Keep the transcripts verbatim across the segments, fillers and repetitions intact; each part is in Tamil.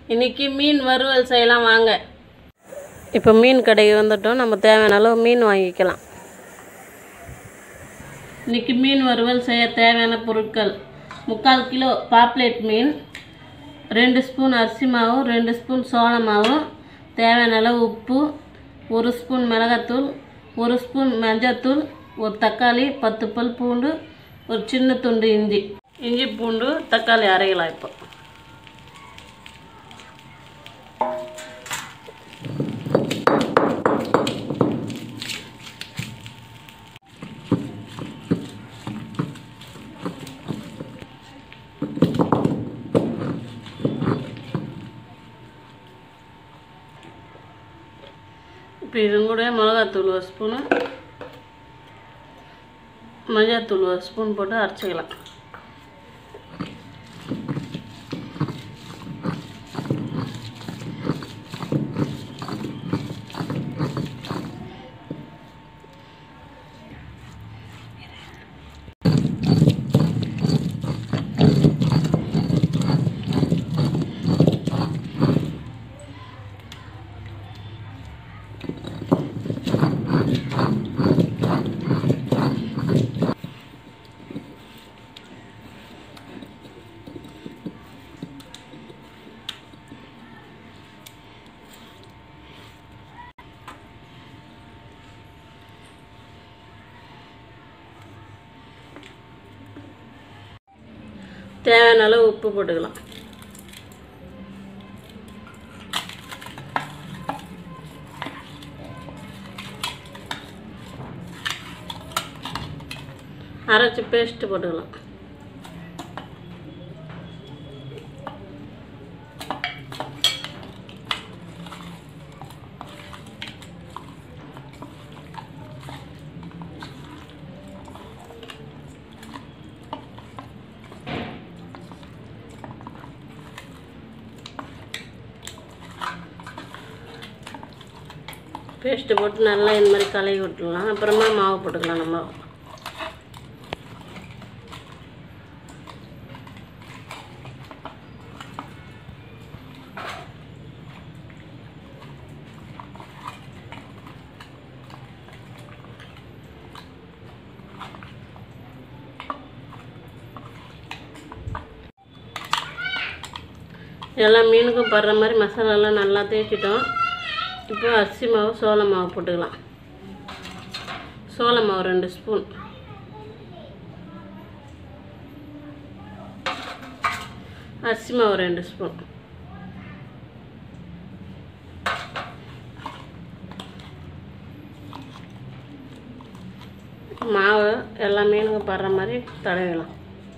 இன்றைக்கி மீன் வறுவல் செய்யலாம் வாங்க. இப்போ மீன் கடைக்கு வந்துட்டோம். நம்ம தேவையான அளவு மீன் வாங்கிக்கலாம். இன்றைக்கி மீன் வறுவல் செய்ய தேவையான பொருட்கள்: முக்கால் கிலோ பாப்லேட் மீன், ரெண்டு ஸ்பூன் அரிசி மாவு, ரெண்டு ஸ்பூன் சோள மாவு, தேவையான அளவு உப்பு, ஒரு ஸ்பூன் மிளகாத்தூள், ஒரு ஸ்பூன் மஞ்சத்தூள், ஒரு தக்காளி, பத்து பல் பூண்டு, ஒரு சின்ன துண்டு இஞ்சி. இஞ்சி பூண்டு தக்காளி அரைக்கலாம். இப்போ இப்போ இது கூட மிளகாத்தூள் ஒரு ஸ்பூனு, மஞ்சத்தூள் ஒரு ஸ்பூன் போட்டு அரைச்சிக்கலாம். தேவையான அளவு உப்பு போட்டுக்கலாம். அரைச்சி பேஸ்ட் போட்டுக்கலாம். பேஸ்ட்டு போட்டு நல்லா இந்த மாதிரி கலக்கி விட்டுடலாம். அப்புறமா மாவு போட்டுக்கலாம். நம்ம எல்லா மீனுக்கும் படுற மாதிரி மசாலாலாம் நல்லா தேய்ச்சிட்டோம். இப்போ அரிசி மாவு சோள மாவு போட்டுக்கலாம். சோள மாவு ரெண்டு ஸ்பூன், அரிசி மாவு ரெண்டு ஸ்பூன், மாவு எல்லா மீனுக்கும் படுற மாதிரி தடவிடலாம்.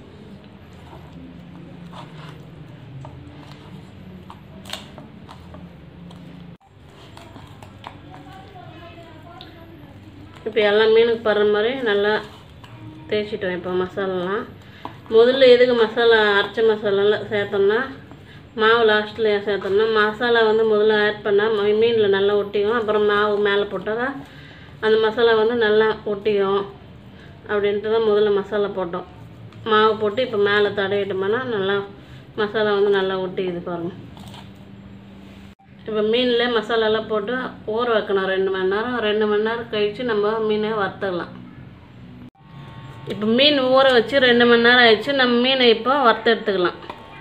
இப்போ எல்லா மீனுக்கு படுற மாதிரி நல்லா தேய்ச்சிட்டோம். இப்போ மசாலாலாம் முதல்ல எதுக்கு மசாலா அரைச்ச மசாலாலாம் சேர்த்தோம்னா, மாவு லாஸ்ட்டில் சேர்த்தோம்னா மசாலா வந்து முதல்ல ஆட் பண்ணால் மீனில் நல்லா ஒட்டிக்கும். அப்புறம் மாவு மேலே போட்டால் தான் அந்த மசாலா வந்து நல்லா ஒட்டிக்கும். அப்படின்ட்டு தான் முதல்ல மசாலா போட்டோம். மாவு போட்டு இப்போ மேலே தடவிட்டோம்னா நல்லா மசாலா வந்து நல்லா ஒட்டிக்குது பாருங்கள். இப்போ மீனில் மசாலாலாம் போட்டு ஊற வைக்கணும் ரெண்டு மணி நேரம். ரெண்டு மணி நேரம் கழித்து நம்ம மீனை வறுத்துடலாம். இப்போ மீன் ஊற வச்சு ரெண்டு மணி நேரம் ஆயிடுச்சு. நம்ம மீனை இப்போ வறுத்து எடுத்துக்கலாம்.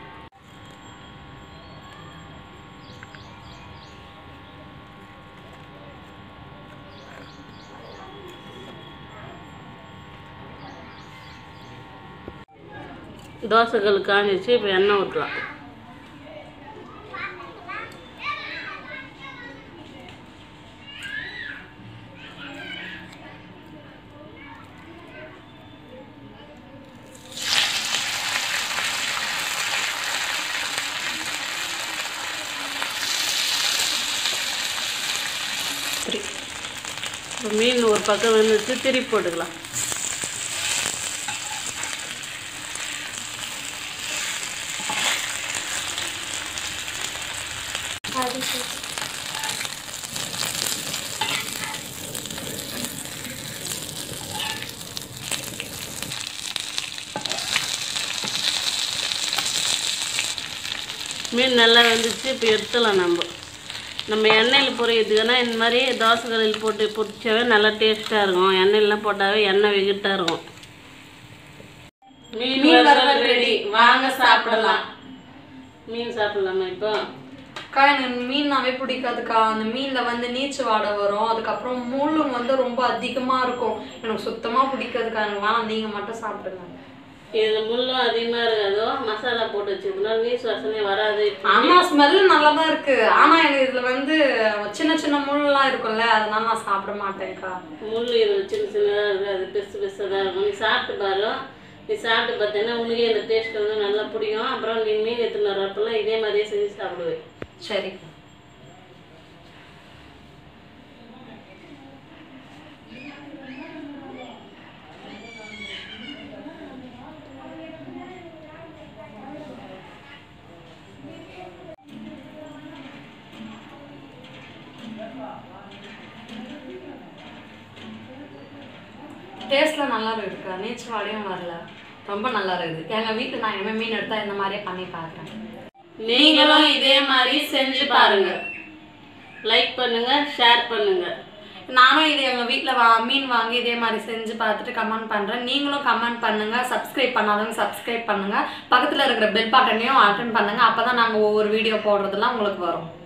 தோசைக்கல் காஞ்சிச்சு. இப்போ எண்ணெய் ஊற்றலாம். இப்போ மீன் ஒரு பக்கம் வந்துச்சு, திருப்பி போட்டுக்கலாம். மீன் நல்லா வெந்துச்சு. இப்போ எடுத்துலாம். நம்ம நம்ம எண்ணெயில் பொரியறதுக்குன்னா இந்த மாதிரி தோசை கல்லில் போட்டு பொரிச்சாவே நல்லா டேஸ்ட்டாக இருக்கும். எண்ணெயிலாம் போட்டாவே எண்ணெய் வெகிட்டாக இருக்கும். மீன் வறுவல் ரெடி, வாங்க சாப்பிடலாம். மீன் சாப்பிடலாமா இப்போ? அக்கா எனக்கு மீன்னாவே பிடிக்காதுக்கா. அந்த மீனில் வந்து நீச்சு வாடை வரும். அதுக்கப்புறம் முள்ளும் வந்து ரொம்ப அதிகமாக இருக்கும். எனக்கு சுத்தமாக பிடிக்காதுக்கா. எனக்கு வேணாம், நீங்கள் மட்டும் சாப்பிடுங்க. இதில் முள்ளும் அதிகமாக இருக்காதோ, மசாலா போட்டு வச்சுக்கணும், நீச்சு வாசனை வராது. ஆமாம், ஸ்மெல்லு நல்லா தான் இருக்குது. ஆனால் எனக்கு இதில் வந்து சின்ன சின்ன முள்ளெலாம் இருக்கும்ல, அதனால நான் சாப்பிட மாட்டேன்க்கா. முள் இதில் சின்ன சின்னதாக இருக்குது, அது பெருசு பெருசாக தான் இருக்கும். நீ சாப்பிட்டு பாரு. நீ சாப்பிட்டு பார்த்தீங்கன்னா உனக்கே இந்த டேஸ்ட் வந்து நல்லா பிடிக்கும். அப்புறம் நீ மீன் எடுத்துன்னு வரப்பெல்லாம் இதே மாதிரியே செஞ்சு சாப்பிடுவேன். சரி. டேஸ்ட்லாம் நல்லா இருக்குக்கா. நீச்சு வாடையும் வரல, ரொம்ப நல்லா இருக்குது. எங்கள் வீட்டில் நான் இனிமேல் மீன் எடுத்தால் இந்த மாதிரியே பண்ணி பார்க்குறேன். நீங்களும் இதே மாதிரி செஞ்சு பாருங்க. லைக் பண்ணுங்க, ஷேர் பண்ணுங்க. நானும் இது எங்கள் வீட்டில் வா மீன் வாங்கி இதே மாதிரி செஞ்சு பார்த்துட்டு கமெண்ட் பண்ணுறேன். நீங்களும் கமெண்ட் பண்ணுங்கள். சப்ஸ்கிரைப் பண்ணாதவங்க சப்ஸ்கிரைப் பண்ணுங்கள். பக்கத்தில் இருக்கிற பெல் பட்டனையும் அட்டென்ட் பண்ணுங்கள். அப்போ தான் நாங்கள் ஒவ்வொரு வீடியோ போடுறதெல்லாம் உங்களுக்கு வரும்.